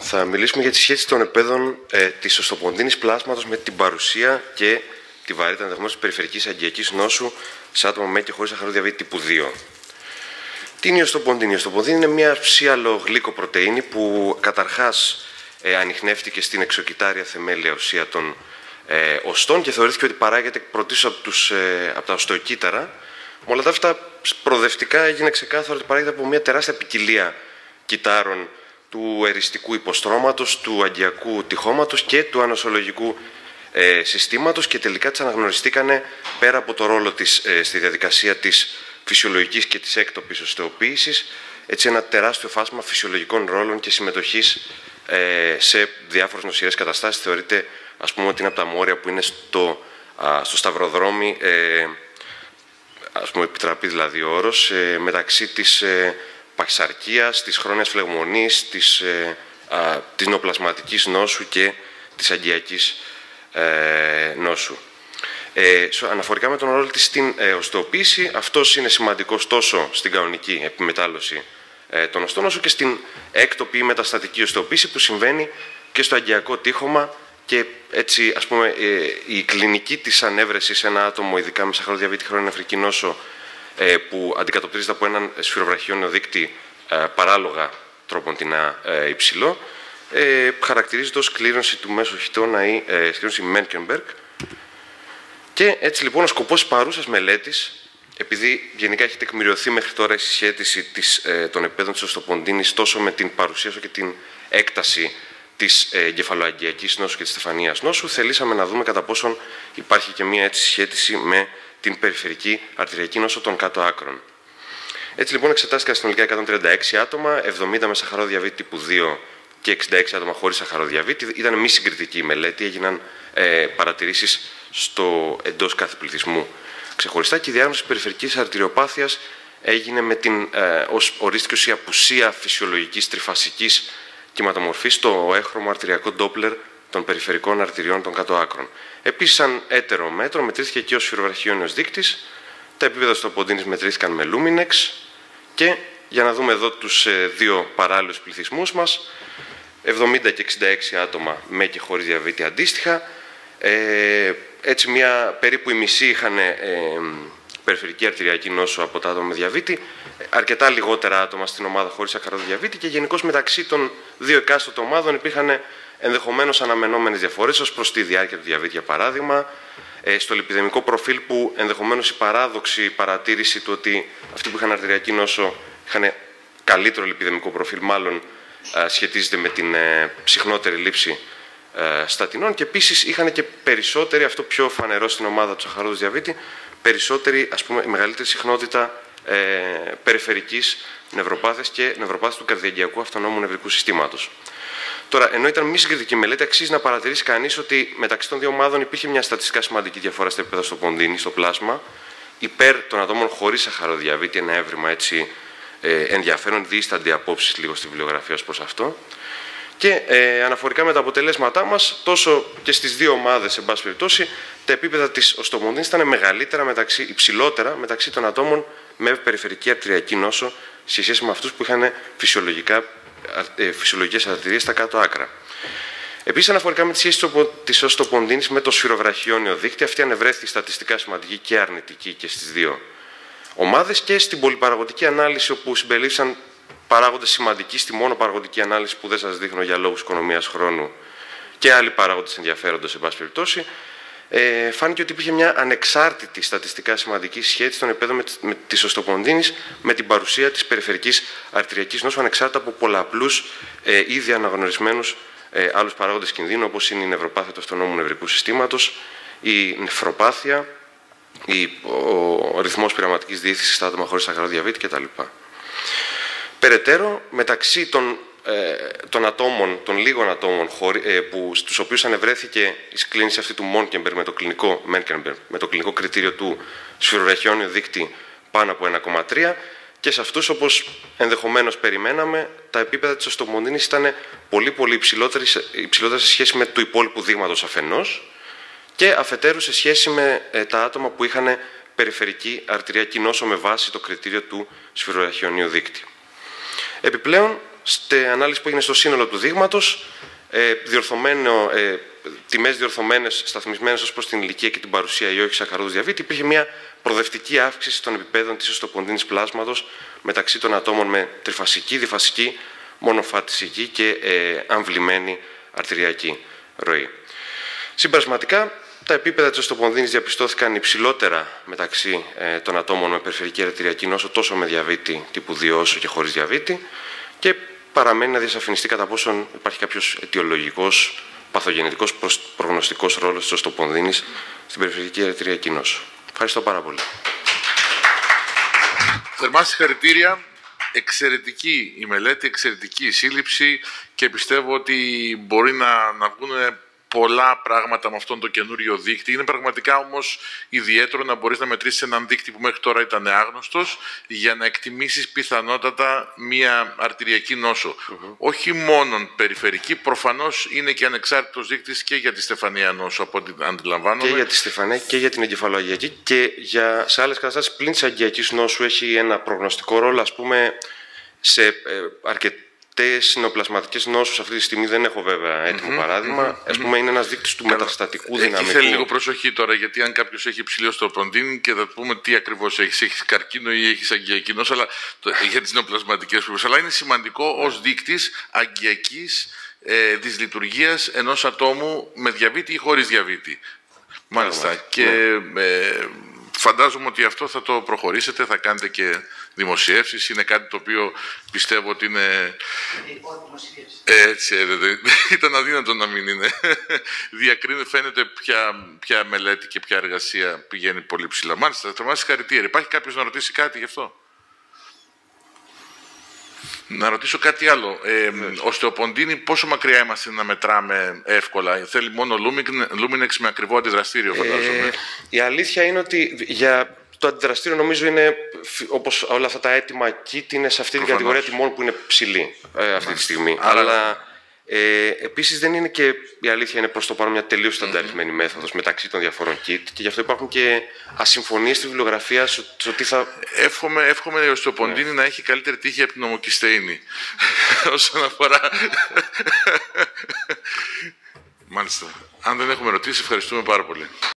Θα μιλήσουμε για τη σχέση των επέδων της οστοπονδίνης πλάσματος με την παρουσία και τη βαρύτητα ενδεχομένως της περιφερικής αγκιακής νόσου σε άτομα με και χωρίς σαχαροδιαβήτη τύπου 2. Τι είναι η οστοπονδίνη? Η οστοπονδίνη είναι μια ψίαλο-γλυκοπρωτεΐνη που καταρχάς ανιχνεύτηκε στην εξοκυτάρια θεμέλια ουσία των οστών και θεωρήθηκε ότι παράγεται πρωτίστως από τα οστεοκύτταρα. Με όλα αυτά, προοδευτικά έγινε ξεκάθαρο ότι παράγεται από μια τεράστια ποικιλία κυττάρων του εριστικού υποστρώματος, του αγκιακού τυχώματος και του ανοσολογικού συστήματος και τελικά τις αναγνωριστήκανε πέρα από το ρόλο της στη διαδικασία της φυσιολογικής και της έκτοπης οστεοποίησης, έτσι ένα τεράστιο φάσμα φυσιολογικών ρόλων και συμμετοχής σε διάφορες νοσηρές καταστάσεις. Θεωρείται, ας πούμε, ότι είναι από τα μόρια που είναι στο σταυροδρόμι, ας πούμε, επιτραπεί δηλαδή ο όρος, μεταξύ της παχυσαρκίας, της χρόνιας φλεγμονής, της νεοπλασματικής νόσου και της αγκιακής νόσου. Αναφορικά με τον ρόλο της στην οστεοποίηση, αυτός είναι σημαντικός τόσο στην κανονική επιμετάλλωση των οστών, όσο και στην έκτοπη ή μεταστατική οστεοποίηση που συμβαίνει και στο αγκιακό τύχωμα, και έτσι, ας πούμε, η κλινική της ανέβρεση σε ένα άτομο, ειδικά με σαχαροδιαβήτη χρόνια νεφρική νόσο, που αντικατοπτρίζεται από έναν σφυροβραχιόνιο δείκτη παράλογα τρόποντινά υψηλό, χαρακτηρίζεται ως κλήρωση του μέσου χιτώνα ή κλήρωση Menkenberg. Και έτσι λοιπόν ο σκοπός της παρούσας μελέτης, επειδή γενικά έχει τεκμηριωθεί μέχρι τώρα η συσχέτιση των επέδων της οστοπονδίνης τόσο με την παρουσία όσο και την έκταση της εγκεφαλοαγκιακής νόσου και της στεφανίας νόσου, θελήσαμε να δούμε κατά πόσον υπάρχει και μία έτσι συσχέτιση με την περιφερική αρτηριακή νόσο των κάτω άκρων. Έτσι λοιπόν εξετάστηκαν συνολικά 136 άτομα, 70 με σαχαροδιαβήτη τύπου 2 και 66 άτομα χωρίς σαχαροδιαβήτη. Ήταν μη συγκριτική η μελέτη, έγιναν παρατηρήσεις εντός κάθε πληθυσμού ξεχωριστά, και η διάγνωση περιφερικής αρτηριοπάθειας έγινε ως ορίστηκε ως η απουσία φυσιολογικής τριφασικής κυματομορφής στο έχρωμο αρτηριακό ντόπλερ των περιφερικών αρτηριών των κάτω άκρων. Επίσης, σαν έτερο μέτρο, μετρήθηκε και ο σφυροβραχιόνιος δείκτης. Τα επίπεδα οστοπονδίνης μετρήθηκαν με Luminex. Και για να δούμε εδώ τους δύο παράλληλους πληθυσμούς μας, 70 και 66 άτομα με και χωρίς διαβήτη αντίστοιχα. Έτσι, περίπου η μισή είχαν περιφερική αρτηριακή νόσο από τα άτομα με διαβήτη, αρκετά λιγότερα άτομα στην ομάδα χωρίς σαχαροδιαβήτη, και γενικώς μεταξύ των δύο εκάστοτε ομάδων υπήρχαν ενδεχομένως αναμενόμενες διαφορές ως προς τη διάρκεια του διαβήτη, για παράδειγμα, στο λιπιδαιμικό προφίλ, που ενδεχομένως η παράδοξη παρατήρηση του ότι αυτοί που είχαν αρτηριακή νόσο είχαν καλύτερο λιπιδαιμικό προφίλ, μάλλον σχετίζεται με την συχνότερη λήψη στατινών, και επίσης είχαν και περισσότερη, αυτό πιο φανερό στην ομάδα του σαχαρόδους διαβήτη, περισσότερη, ας πούμε, μεγαλύτερη συχνότητα περιφερικής νευροπάθειας και νευροπάθειας του καρδιαγγειακού αυτονόμου νευρικού συστήματος. Τώρα, ενώ ήταν μη συγκριτική μελέτη, αξίζει να παρατηρήσει κανείς ότι μεταξύ των δύο ομάδων υπήρχε μια στατιστικά σημαντική διαφορά στα επίπεδα οστοπονδίνη, στο πλάσμα, υπέρ των ατόμων χωρίς σαχαροδιαβήτη, ένα έβριμα έτσι ενδιαφέρον, δίστανται απόψεις λίγο στη βιβλιογραφία ως προς αυτό. Και αναφορικά με τα αποτελέσματά μας, τόσο και στις δύο ομάδες, εν πάση περιπτώσει, τα επίπεδα της οστοπονδίνης ήταν υψηλότερα μεταξύ των ατόμων με περιφερική αρτηριακή νόσο σε σχέση με αυτούς που είχαν φυσιολογικές αρτηρίες στα κάτω άκρα. Επίσης, αναφορικά με τη σχέση της οστοπονδίνης με το σφυροβραχιόνιο δείκτη, αυτή ανεβρέθηκε στατιστικά σημαντική και αρνητική και στις δύο ομάδες, και στην πολυπαραγωγική ανάλυση, όπου συμπερίληφθησαν παράγοντες σημαντικοί στη μόνο παραγωγική ανάλυση που δεν σας δείχνω για λόγους οικονομίας χρόνου, και άλλοι παράγοντες ενδιαφέροντος, εν πάση περιπτώσει, φάνηκε ότι υπήρχε μια ανεξάρτητη στατιστικά σημαντική σχέση των επέδων της οστοπονδίνης με την παρουσία της περιφερικής αρτηριακής νόσου, ανεξάρτητα από πολλαπλούς ήδη αναγνωρισμένους άλλους παράγοντες κινδύνου, όπως είναι η νευροπάθεια του αυτονόμου νευρικού συστήματος, η νεφροπάθεια, ο ρυθμός πειραματικής διήθησης στα άτομα χωρίς σαχαροδιαβήτη κτλ. Περαιτέρω, μεταξύ των ατόμων, των λίγων ατόμων στους οποίους ανεβρέθηκε η σκλήνηση αυτή του Menkenberg με το κλινικό κριτήριο του σφυροβραχιόνιου δείκτη πάνω από 1,3, και σε αυτούς, όπως ενδεχομένως περιμέναμε, τα επίπεδα της οστοπονδίνης ήταν πολύ υψηλότερα σε σχέση με του υπόλοιπου δείγματος αφενός, και αφετέρου σε σχέση με τα άτομα που είχαν περιφερική αρτηριακή νόσο με βάση το κριτήριο του σφυροβραχιονίου δείκτη. Επιπλέον, Στην ανάλυση που έγινε στο σύνολο του δείγματος, τιμές διορθωμένες, σταθμισμένες ως προς την ηλικία και την παρουσία ή όχι σακχαρόδους διαβήτη, υπήρχε μια προοδευτική αύξηση των επιπέδων της οστοπονδίνης πλάσματος μεταξύ των ατόμων με τριφασική, διφασική, μονοφατισική και αμβλημένη αρτηριακή ροή. Συμπερασματικά, τα επίπεδα της οστοπονδίνης διαπιστώθηκαν υψηλότερα μεταξύ των ατόμων με περιφερική αρτηριακή νόσο, τόσο με διαβήτη τύπου 2 όσο και χωρίς διαβήτη, και παραμένει να διασαφινιστεί κατά πόσον υπάρχει κάποιος αιτιολογικός, παθογενετικός προγνωστικός ρόλος της οστοπονδίνης στην περιφερική αρτηριακή νόσο. Ευχαριστώ πάρα πολύ. Θερμά συγχαρητήρια. Εξαιρετική η μελέτη, εξαιρετική η σύλληψη και πιστεύω ότι μπορεί να βγουν πολλά πράγματα με αυτόν τον καινούριο δείκτη. Είναι πραγματικά όμως ιδιαίτερο να μπορείς να μετρήσεις έναν δείκτη που μέχρι τώρα ήταν άγνωστος για να εκτιμήσεις πιθανότατα μία αρτηριακή νόσο. Όχι μόνο περιφερική, προφανώς είναι και ανεξάρτητος δείκτης και για τη στεφανία νόσο, από ό,τι αντιλαμβάνομαι. Και για τη στεφανία και για την εγκεφαλοαγγειακή και σε άλλες καταστάσεις πλην της αγγειακής νόσου έχει ένα προγνωστικό ρόλο, ας πούμε, σε αρκετές νεοπλασματικές νόσους. Αυτή τη στιγμή δεν έχω βέβαια έτοιμο παράδειγμα. Ας πούμε, είναι ένας δείκτης του μεταστατικού δυναμικού. Θέλει λίγο προσοχή τώρα, γιατί αν κάποιος έχει υψηλή οστεοπονδίνη και θα πούμε τι ακριβώς έχεις, έχεις καρκίνο ή έχεις αγγειακή νόσο, αλλά για τις νεοπλασματικές προβλήσεις. Αλλά είναι σημαντικό ως δείκτης αγγειακής δυσλειτουργίας ενός ατόμου με διαβήτη ή χωρίς διαβήτη. Μάλιστα. Και φαντάζομαι ότι αυτό θα το προχωρήσετε, θα κάνετε και δημοσιεύσεις. Είναι κάτι το οποίο πιστεύω ότι είναι... Έτσι, ήταν αδύνατο να μην είναι. Φαίνεται ποια μελέτη και ποια εργασία πηγαίνει πολύ ψηλά. Μάλιστα, θερμά συγχαρητήρια. Υπάρχει κάποιος να ρωτήσει κάτι γι' αυτό? Να ρωτήσω κάτι άλλο. Οστεοπονδίνη, πόσο μακριά είμαστε να μετράμε εύκολα? Θέλει μόνο Luminex με ακριβό αντιδραστήριο, φαντάζομαι. Η αλήθεια είναι ότι για το αντιδραστήριο νομίζω είναι, όπως όλα αυτά τα έτοιμα kit, είναι σε αυτή την κατηγορία τιμών που είναι ψηλή αυτή τη στιγμή. Αλλά επίσης δεν είναι και, η αλήθεια είναι προς το παρόν, μια τελείως στανταρισμένη μέθοδος μεταξύ των διαφορών kit, και γι' αυτό υπάρχουν και ασυμφωνίες στη βιβλιογραφία στο τι θα... Εύχομαι η οστεοπονδίνη να έχει καλύτερη τύχη από την ομοκυστεΐνη όσον αφορά... Μάλιστα. Αν δεν έχουμε ρωτήσει, ευχαριστούμε πάρα πολύ.